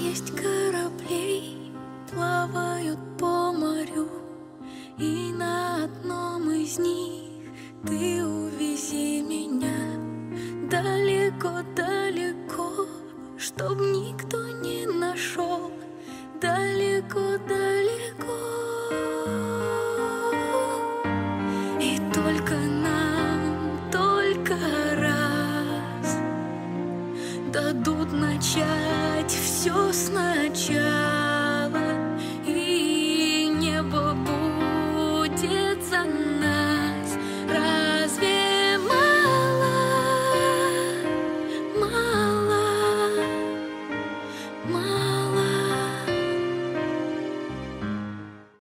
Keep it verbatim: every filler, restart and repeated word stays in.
есть кораблей, плавают по морю, и на одном из них ты увези меня далеко-далеко, чтоб никто не нашел, далеко-далеко. И только нам, только раз дадут начать все сначала.